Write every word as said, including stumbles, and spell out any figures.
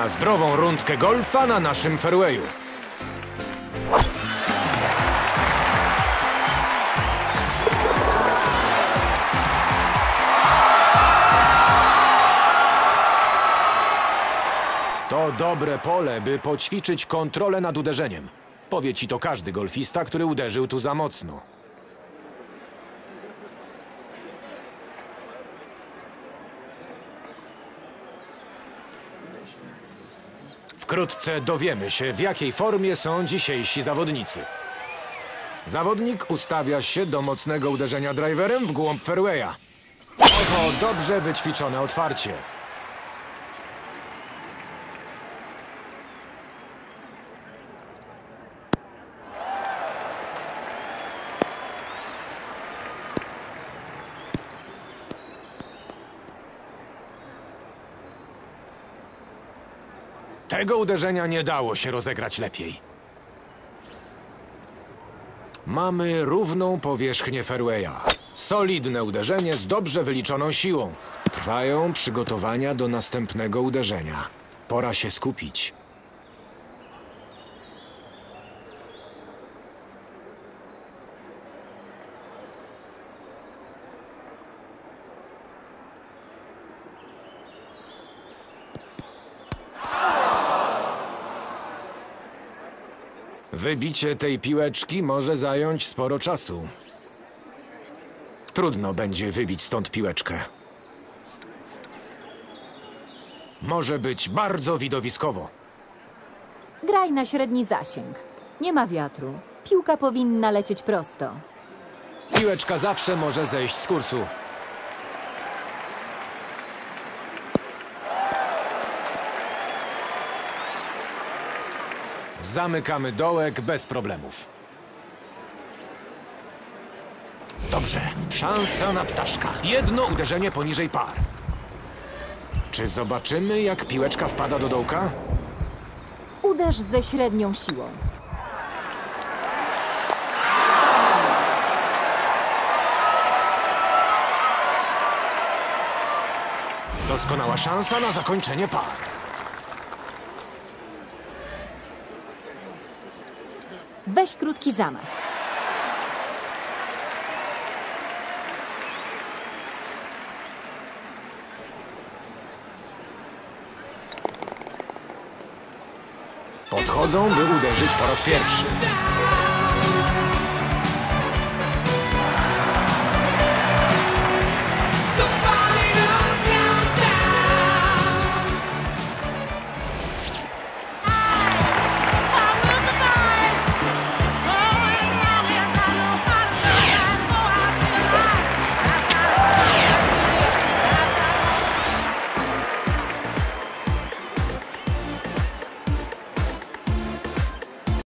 na zdrową rundkę golfa na naszym fairwayu. To dobre pole, by poćwiczyć kontrolę nad uderzeniem. Powie ci to każdy golfista, który uderzył tu za mocno. Wkrótce dowiemy się, w jakiej formie są dzisiejsi zawodnicy. Zawodnik ustawia się do mocnego uderzenia driverem w głąb fairwaya. Oto dobrze wyćwiczone otwarcie. Tego uderzenia nie dało się rozegrać lepiej. Mamy równą powierzchnię fairwaya. Solidne uderzenie z dobrze wyliczoną siłą. Trwają przygotowania do następnego uderzenia. Pora się skupić. Wybicie tej piłeczki może zająć sporo czasu. Trudno będzie wybić stąd piłeczkę. Może być bardzo widowiskowo. Graj na średni zasięg. Nie ma wiatru. Piłka powinna lecieć prosto. Piłeczka zawsze może zejść z kursu. Zamykamy dołek bez problemów. Dobrze. Szansa na ptaszka. Jedno uderzenie poniżej par. Czy zobaczymy, jak piłeczka wpada do dołka? Uderz ze średnią siłą. Doskonała szansa na zakończenie par. Weź krótki zamach. Podchodzą, by uderzyć po raz pierwszy.